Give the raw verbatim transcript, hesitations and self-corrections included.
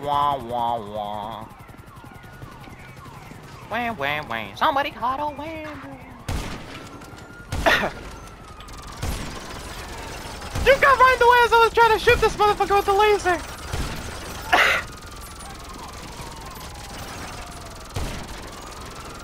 Wah, wah, wah. Wham, wham, wham. Somebody caught a wham. You got right in the way as I was trying to shoot this motherfucker with the laser.